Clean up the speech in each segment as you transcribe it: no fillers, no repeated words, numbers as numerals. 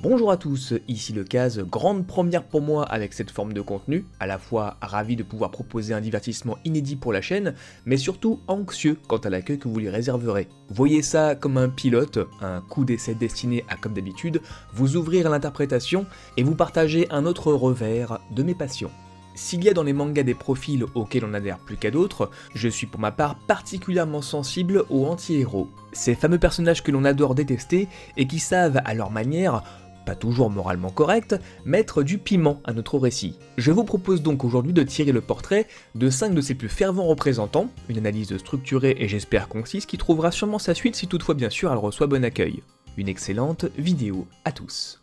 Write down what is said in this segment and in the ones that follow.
Bonjour à tous, ici le Kaz, grande première pour moi avec cette forme de contenu, à la fois ravi de pouvoir proposer un divertissement inédit pour la chaîne, mais surtout anxieux quant à l'accueil que vous lui réserverez. Voyez ça comme un pilote, un coup d'essai destiné à, comme d'habitude, vous ouvrir à l'interprétation et vous partager un autre revers de mes passions. S'il y a dans les mangas des profils auxquels on n'adhère plus qu'à d'autres, je suis pour ma part particulièrement sensible aux anti-héros. Ces fameux personnages que l'on adore détester et qui savent, à leur manière, pas toujours moralement correcte, mettre du piment à notre récit. Je vous propose donc aujourd'hui de tirer le portrait de 5 de ses plus fervents représentants, une analyse structurée et j'espère concise qui trouvera sûrement sa suite si toutefois bien sûr elle reçoit bon accueil. Une excellente vidéo à tous.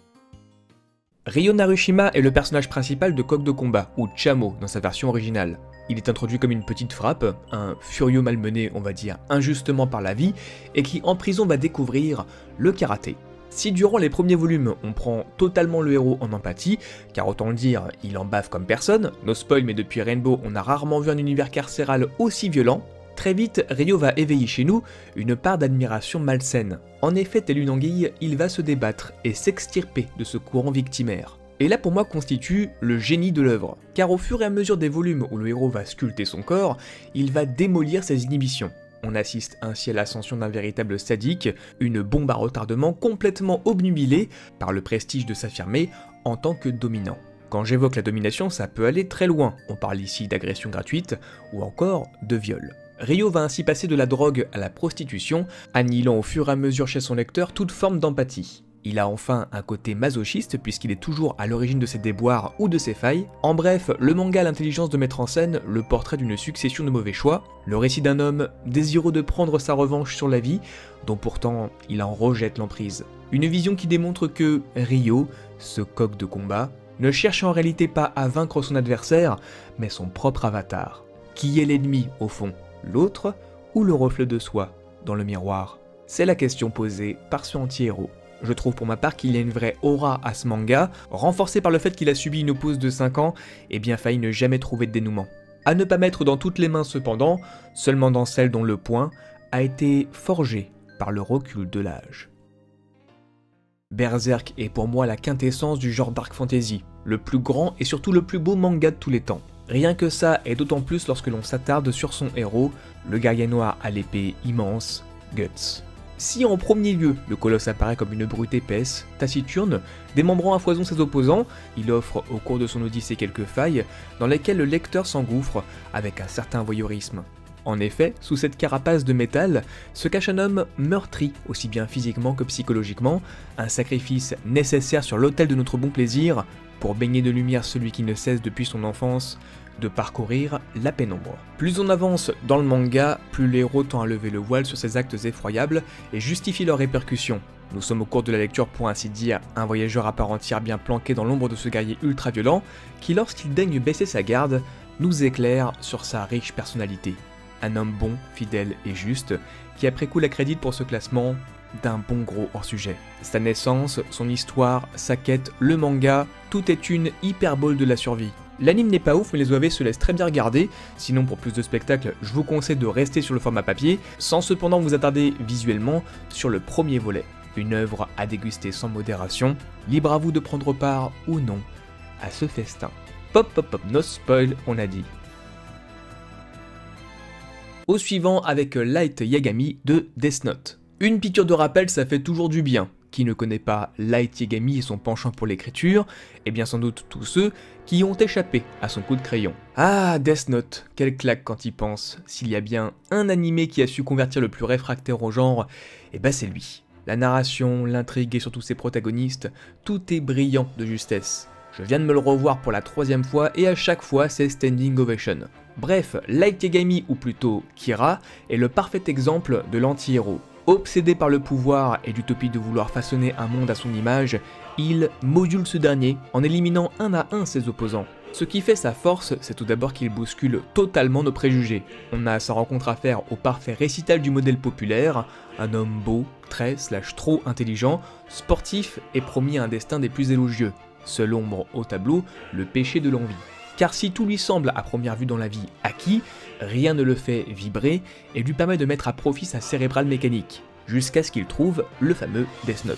Ryo Narushima est le personnage principal de Coq de combat, ou Chamo dans sa version originale. Il est introduit comme une petite frappe, un furieux malmené on va dire injustement par la vie, et qui en prison va découvrir le karaté. Si durant les premiers volumes on prend totalement le héros en empathie, car autant le dire, il en bave comme personne, no spoil mais depuis Rainbow on a rarement vu un univers carcéral aussi violent, très vite Ryo va éveiller chez nous une part d'admiration malsaine. En effet, tel une anguille, il va se débattre et s'extirper de ce courant victimaire. Et là pour moi constitue le génie de l'œuvre, car au fur et à mesure des volumes où le héros va sculpter son corps, il va démolir ses inhibitions. On assiste ainsi à l'ascension d'un véritable sadique, une bombe à retardement complètement obnubilée par le prestige de s'affirmer en tant que dominant. Quand j'évoque la domination, ça peut aller très loin, on parle ici d'agression gratuite ou encore de viol. Ryo va ainsi passer de la drogue à la prostitution, annihilant au fur et à mesure chez son lecteur toute forme d'empathie. Il a enfin un côté masochiste puisqu'il est toujours à l'origine de ses déboires ou de ses failles. En bref, le manga a l'intelligence de mettre en scène le portrait d'une succession de mauvais choix, le récit d'un homme désireux de prendre sa revanche sur la vie, dont pourtant il en rejette l'emprise. Une vision qui démontre que Ryo, ce coq de combat, ne cherche en réalité pas à vaincre son adversaire, mais son propre avatar. Qui est l'ennemi au fond, l'autre ou le reflet de soi dans le miroir? C'est la question posée par ce anti-héros. Je trouve pour ma part qu'il y a une vraie aura à ce manga, renforcée par le fait qu'il a subi une pause de 5 ans et bien failli ne jamais trouver de dénouement. À ne pas mettre dans toutes les mains cependant, seulement dans celles dont le poing a été forgé par le recul de l'âge. Berserk est pour moi la quintessence du genre dark fantasy, le plus grand et surtout le plus beau manga de tous les temps. Rien que ça, et d'autant plus lorsque l'on s'attarde sur son héros, le guerrier noir à l'épée immense, Guts. Si en premier lieu, le colosse apparaît comme une brute épaisse, taciturne, démembrant à foison ses opposants, il offre au cours de son odyssée quelques failles dans lesquelles le lecteur s'engouffre avec un certain voyeurisme. En effet, sous cette carapace de métal, se cache un homme meurtri, aussi bien physiquement que psychologiquement, un sacrifice nécessaire sur l'autel de notre bon plaisir, pour baigner de lumière celui qui ne cesse depuis son enfance de parcourir la pénombre. Plus on avance dans le manga, plus le héros tend à lever le voile sur ses actes effroyables et justifie leurs répercussions. Nous sommes au cours de la lecture pour ainsi dire un voyageur à part entière bien planqué dans l'ombre de ce guerrier ultra violent qui lorsqu'il daigne baisser sa garde, nous éclaire sur sa riche personnalité. Un homme bon, fidèle et juste, qui après coup l'accrédite pour ce classement d'un bon gros hors-sujet. Sa naissance, son histoire, sa quête, le manga, tout est une hyperbole de la survie. L'anime n'est pas ouf mais les OAV se laissent très bien regarder, sinon pour plus de spectacles, je vous conseille de rester sur le format papier, sans cependant vous attarder visuellement sur le premier volet. Une œuvre à déguster sans modération, libre à vous de prendre part ou non à ce festin. Pop pop pop, no spoil, on a dit. Au suivant avec Light Yagami de Death Note. Une piqûre de rappel, ça fait toujours du bien. Qui ne connaît pas Light Yagami et son penchant pour l'écriture? Eh bien sans doute tous ceux qui ont échappé à son coup de crayon. Ah, Death Note, quelle claque quand il pense. S'il y a bien un animé qui a su convertir le plus réfractaire au genre, eh ben c'est lui. La narration, l'intrigue et surtout ses protagonistes, tout est brillant de justesse. Je viens de me le revoir pour la 3e fois et à chaque fois c'est standing ovation. Bref, Light Yagami ou plutôt Kira est le parfait exemple de l'anti-héros. Obsédé par le pouvoir et l'utopie de vouloir façonner un monde à son image, il module ce dernier en éliminant un à un ses opposants. Ce qui fait sa force, c'est tout d'abord qu'il bouscule totalement nos préjugés. On a à sa rencontre affaire au parfait récital du modèle populaire, un homme beau, trop intelligent, sportif et promis à un destin des plus élogieux. Seule ombre au tableau, le péché de l'envie. Car si tout lui semble à première vue dans la vie acquis, rien ne le fait vibrer et lui permet de mettre à profit sa cérébrale mécanique, jusqu'à ce qu'il trouve le fameux Death Note.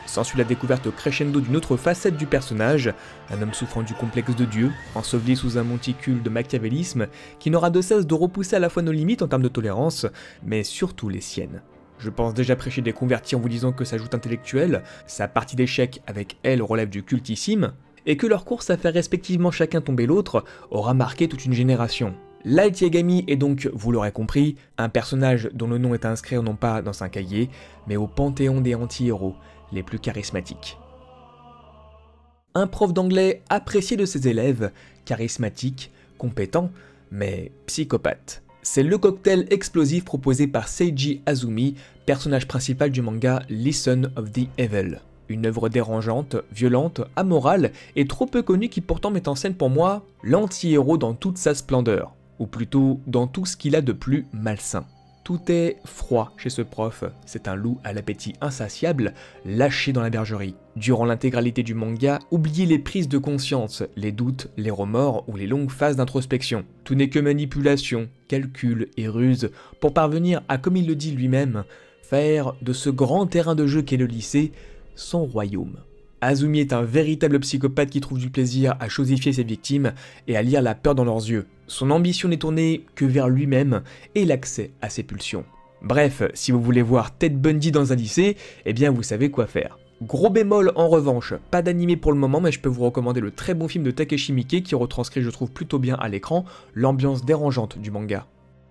S'ensuit la découverte crescendo d'une autre facette du personnage, un homme souffrant du complexe de Dieu, enseveli sous un monticule de machiavélisme, qui n'aura de cesse de repousser à la fois nos limites en termes de tolérance, mais surtout les siennes. Je pense déjà prêcher des convertis en vous disant que sa joute intellectuelle, sa partie d'échecs avec elle relève du cultissime, et que leur course à faire respectivement chacun tomber l'autre aura marqué toute une génération. Light Yagami est donc, vous l'aurez compris, un personnage dont le nom est à inscrire non pas dans un cahier, mais au panthéon des anti-héros les plus charismatiques. Un prof d'anglais apprécié de ses élèves, charismatique, compétent, mais psychopathe. C'est le cocktail explosif proposé par Seiji Azumi, personnage principal du manga Listen of the Evil. Une œuvre dérangeante, violente, amorale et trop peu connue qui pourtant met en scène pour moi l'anti-héros dans toute sa splendeur, ou plutôt dans tout ce qu'il a de plus malsain. Tout est froid chez ce prof, c'est un loup à l'appétit insatiable, lâché dans la bergerie. Durant l'intégralité du manga, oubliez les prises de conscience, les doutes, les remords ou les longues phases d'introspection. Tout n'est que manipulation, calcul et ruse pour parvenir à, comme il le dit lui-même, faire de ce grand terrain de jeu qu'est le lycée son royaume. Azumi est un véritable psychopathe qui trouve du plaisir à chosifier ses victimes et à lire la peur dans leurs yeux. Son ambition n'est tournée que vers lui-même et l'accès à ses pulsions. Bref, si vous voulez voir Ted Bundy dans un lycée, eh bien vous savez quoi faire. Gros bémol en revanche, pas d'animé pour le moment, mais je peux vous recommander le très bon film de Takeshi Miike qui retranscrit, je trouve plutôt bien à l'écran, l'ambiance dérangeante du manga.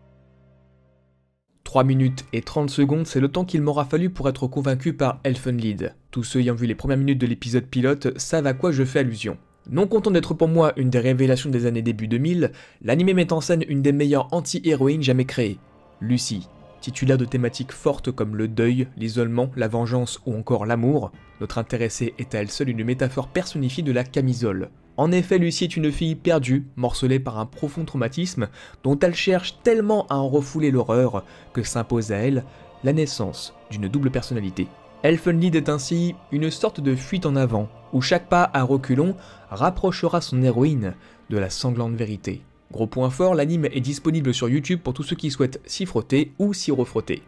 3 minutes et 30 secondes, c'est le temps qu'il m'aura fallu pour être convaincu par Elfen Lied. Tous ceux ayant vu les premières minutes de l'épisode pilote savent à quoi je fais allusion. Non content d'être pour moi une des révélations des années début 2000, l'anime met en scène une des meilleures anti-héroïnes jamais créées, Lucie. Titulaire de thématiques fortes comme le deuil, l'isolement, la vengeance ou encore l'amour, notre intéressée est à elle seule une métaphore personnifiée de la camisole. En effet, Lucie est une fille perdue, morcelée par un profond traumatisme, dont elle cherche tellement à en refouler l'horreur que s'impose à elle la naissance d'une double personnalité. Elfen Lied est ainsi une sorte de fuite en avant, où chaque pas à reculons rapprochera son héroïne de la sanglante vérité. Gros point fort, l'anime est disponible sur YouTube pour tous ceux qui souhaitent s'y frotter ou s'y refrotter.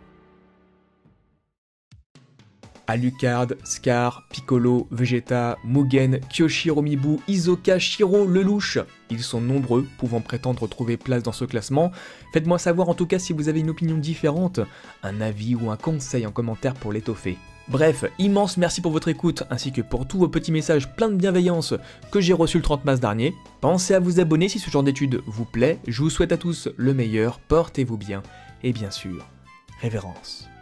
Alucard, Scar, Piccolo, Vegeta, Mugen, Kyoshi Romibu, Hisoka, Shiro, Lelouch. Ils sont nombreux, pouvant prétendre trouver place dans ce classement. Faites-moi savoir en tout cas si vous avez une opinion différente, un avis ou un conseil en commentaire pour l'étoffer. Bref, immense merci pour votre écoute, ainsi que pour tous vos petits messages pleins de bienveillance que j'ai reçus le 30 mars dernier. Pensez à vous abonner si ce genre d'études vous plaît. Je vous souhaite à tous le meilleur, portez-vous bien, et bien sûr, révérence.